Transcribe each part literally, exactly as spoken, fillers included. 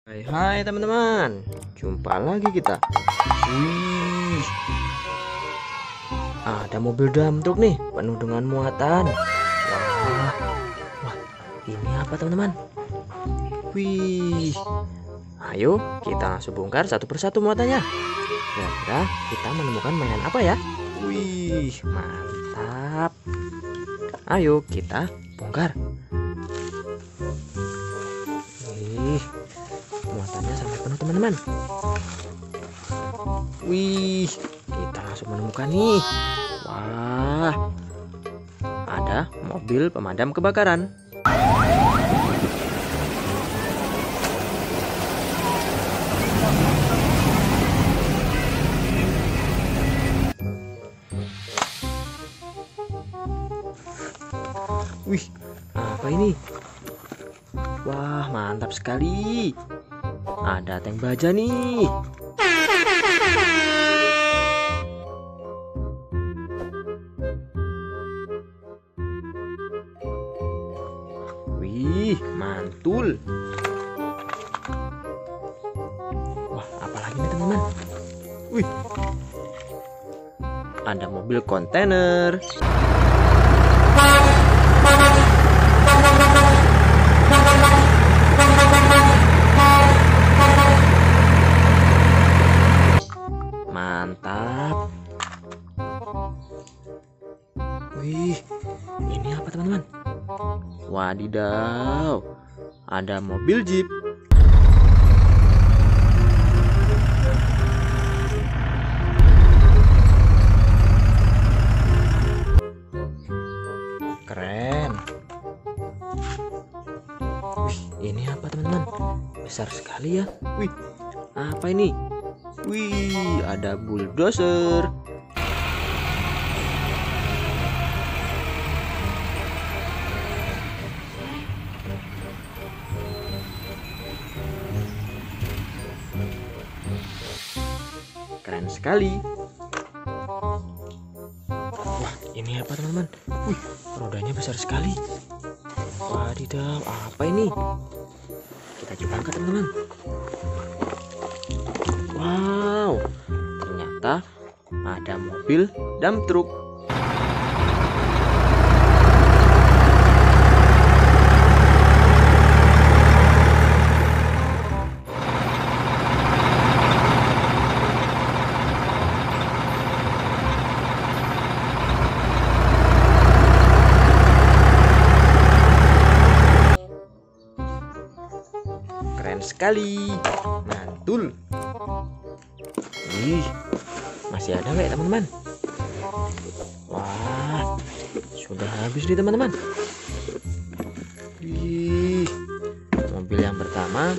Hai hai teman-teman, jumpa lagi kita. Wih, ada mobil dump truck nih, penuh dengan muatan. Wah, wah, ini apa teman-teman? Wih, ayo kita langsung bongkar satu persatu muatannya. Kira-kira kita menemukan mainan apa ya? Wih, mantap. Ayo kita bongkar. Wih, muatannya sampai penuh teman-teman. Wih, kita langsung menemukan nih. Wah, ada mobil pemadam kebakaran. Wih, apa ini? Wah, mantap sekali. Ada tank baja nih. Wih, mantul. Wah, apalagi nih teman-teman? Wih, ada mobil kontainer. Mantap. Wih, ini apa teman-teman? Wadidaw, ada mobil jeep. Keren. Wih, ini apa teman-teman? Besar sekali ya. Wih, apa ini? Wih, ada bulldozer. Keren sekali. Wah, ini apa teman-teman? Wih, rodanya besar sekali. Wadidaw, apa ini? Kita coba angkat teman-teman. Wow, ternyata ada mobil dump truck. Keren sekali, mantul. Wih, masih ada nggak ya teman-teman? Wah, sudah habis nih teman-teman. Wih, mobil yang pertama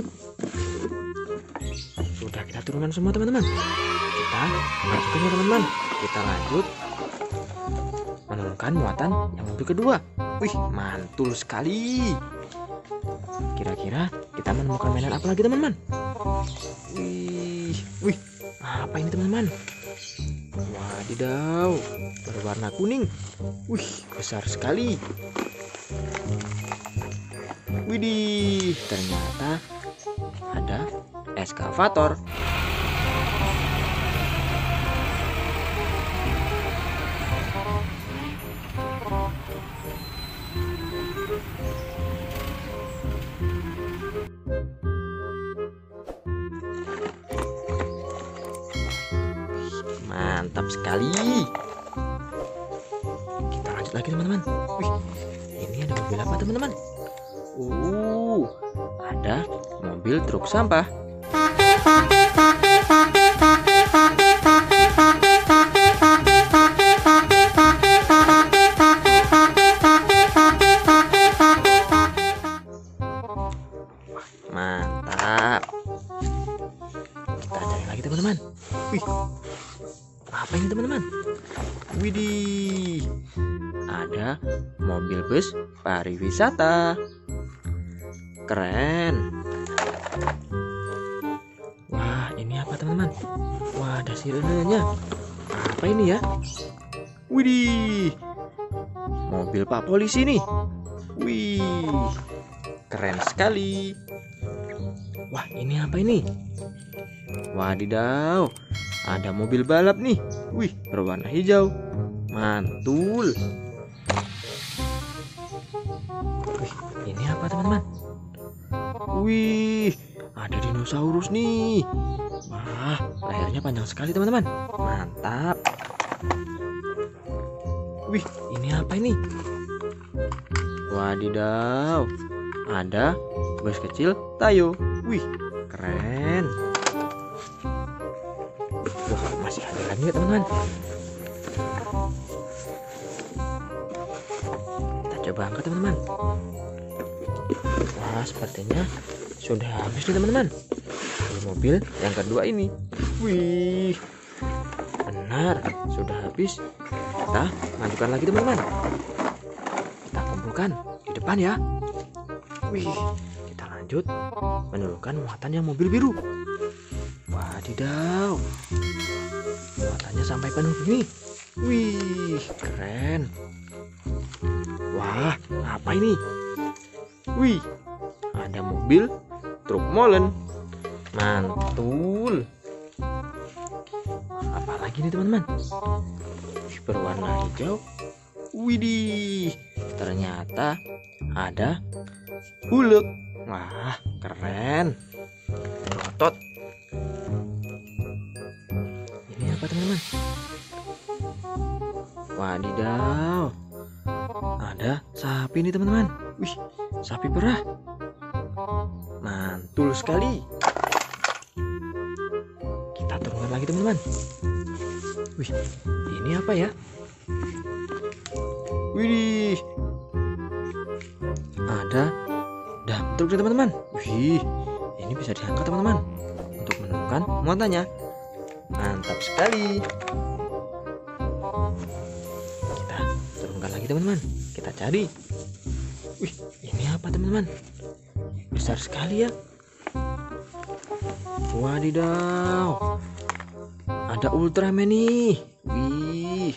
sudah kita turunkan semua teman-teman. Kita masukin ya teman-teman. Kita lanjut menemukan muatan yang mobil kedua. Wih, mantul sekali. Kira-kira kita menemukan mainan apa lagi teman-teman? Wih, wih, apa ini teman-teman? Wadidaw, berwarna kuning. Wih, besar sekali. Widih, ternyata ada eskavator. Mantap sekali. Kita lanjut lagi teman-teman. Wih, ini ada mobil apa teman-teman? Uh, ada mobil truk sampah. Mantap. Kita cari lagi teman-teman. Wih, apa ini teman-teman? Widih, ada mobil bus pariwisata. Keren. Wah, ini apa teman-teman? Wah, ada sirenenya. Apa ini ya? Widih, mobil Pak Polisi nih. Wih, keren sekali. Wah, ini apa ini? Wadidaw, ada mobil balap nih. Wih, berwarna hijau. Mantul. Wih, ini apa teman-teman? Wih, ada dinosaurus nih. Wah, lehernya panjang sekali teman-teman. Mantap. Wih, ini apa ini? Wadidaw, ada bus kecil Tayo. Wih, keren. Wah, masih ada lagi ya teman-teman. Kita coba angkat teman-teman. Wah, sepertinya sudah habis nih teman-teman. Di mobil yang kedua ini. Wih, benar, sudah habis. Kita majukan lagi teman-teman. Kita kumpulkan di depan ya. Wih, kita lanjut menurunkan muatan yang mobil biru. Wadidaw, muatannya sampai penuh begini. Wih, keren. Wah, apa ini? Wih, ada mobil truk molen. Mantul. Apalagi nih teman-teman? Berwarna hijau. Widih, ternyata ada Hulk. Wah, keren. Berotot. Ini apa teman-teman? Wadidaw, ada sapi nih teman-teman. Wih, sapi perah. Mantul sekali. Kita turunkan lagi teman-teman. Wih, ini apa ya? Wih, ada dam truk nih teman-teman. Wih, ini bisa diangkat teman-teman untuk menurunkan muatannya. Mantap sekali. Kita turunkan lagi teman-teman. Kita cari. Wih, ini apa teman-teman? Besar sekali ya. Wadidaw, ada Ultraman nih. Wih,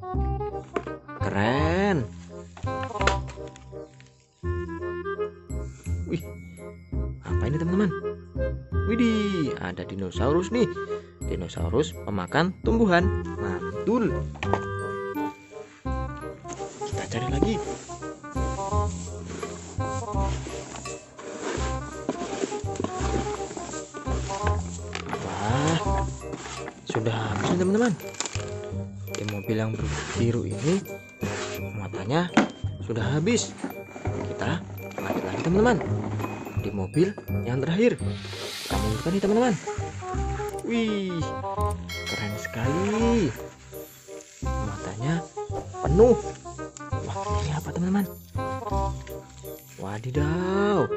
keren. Wih, apa ini teman-teman? Widih, ada dinosaurus nih. Dinosaurus pemakan tumbuhan. Mantul. Kita cari lagi. Wah, sudah habis nih teman-teman. Di mobil yang biru ini muatannya sudah habis. Kita lanjut lagi teman-teman. Di mobil yang terakhir. Kita munculkan nih teman-teman. Wih, keren sekali. Muatannya penuh. Wah, ini apa teman-teman? Wadidaw,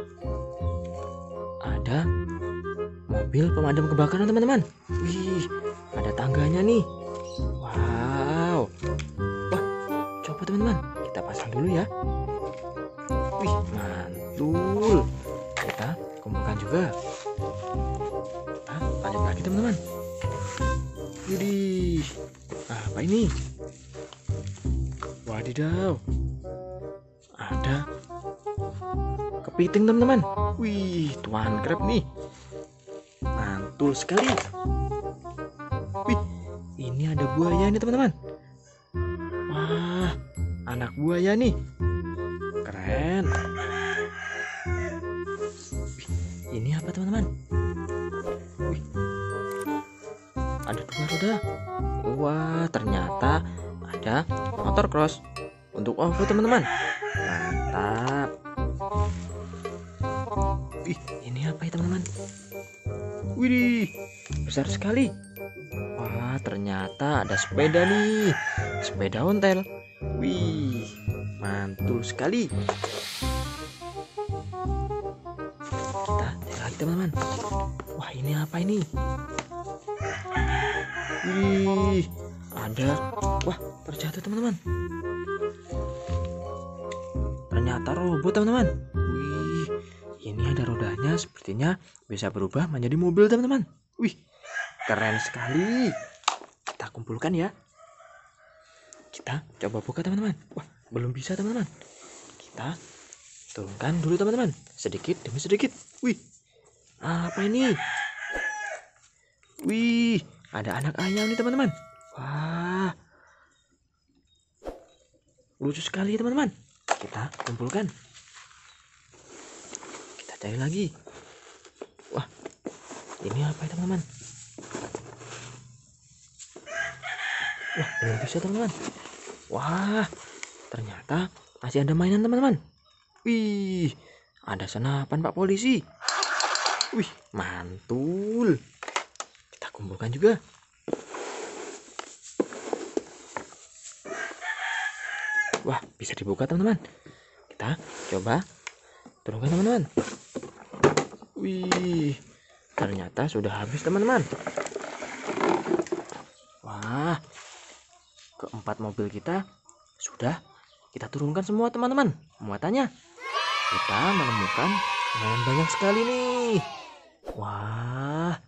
ada mobil pemadam kebakaran teman-teman. Wih, ada tangganya nih. Wow. Wah, coba teman-teman, kita pasang dulu ya. Wih, mantul. Kita kumpulkan juga. Nah, lanjut lagi teman-teman. Widih, apa ini? Wadidaw, ada kepiting teman-teman. Wih, tuan crab nih. Mantul sekali. Wih, ini ada buaya nih teman-teman. Wah, anak buaya nih. Keren. Wih, ini apa teman-teman? Wih, ada dua roda. Wah, ternyata ada motor cross untuk off-road teman-teman. Mantap. Wih, ini apa ya teman-teman? Widih, besar sekali. Wah, ternyata ada sepeda nih. Sepeda ontel. Wih, mantul sekali. Kita cek lagi teman-teman. Wah, ini apa ini? Wih, ada. Wah, terjatuh teman-teman. Ternyata robot teman-teman. Wih, ini ada rodanya, sepertinya bisa berubah menjadi mobil teman-teman. Wih, keren sekali. Kita kumpulkan ya. Kita coba buka teman-teman. Wah, belum bisa teman-teman. Kita turunkan dulu teman-teman, sedikit demi sedikit. Wih, Apa ini? Wih, ada anak ayam nih teman-teman. Wah, lucu sekali ya teman-teman. Kita kumpulkan. Kita cari lagi. Wah, ini apa ya teman-teman? Wah, belum bisa teman-teman. Wah, ternyata masih ada mainan teman-teman. Wih, ada senapan Pak Polisi. Wih, mantul. Kita kumpulkan juga. Wah, bisa dibuka teman-teman. Kita coba turunkan teman-teman. Wih, ternyata sudah habis teman-teman. Wah, keempat mobil kita sudah kita turunkan semua teman-teman muatannya. Kita menemukan mainan banyak sekali nih. Wah,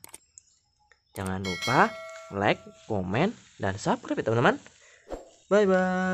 jangan lupa like, komen, dan subscribe ya teman-teman. Bye bye.